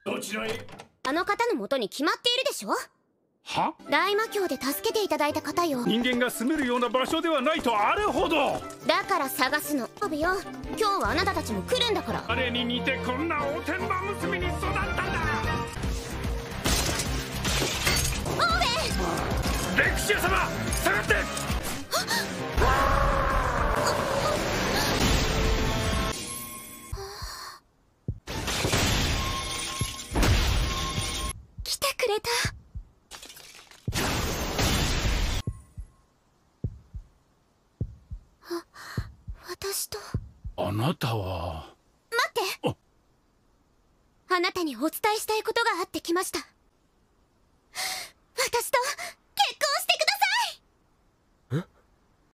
どちらへ？ あの方の元に決まっているでしょ。 は？ 大魔教で助けていただいた方よ。 人間が住めるような場所ではないとあれほど。 だから探すの。オビよ、今日はあなたたちも来るんだから。 彼に似てこんなおてんば娘に育ったんだ。 オーベン！ レクシア様、下がって。 来てくれた。私と。 あなたは。 待って。あなたにお伝えしたいことがあってきました。私と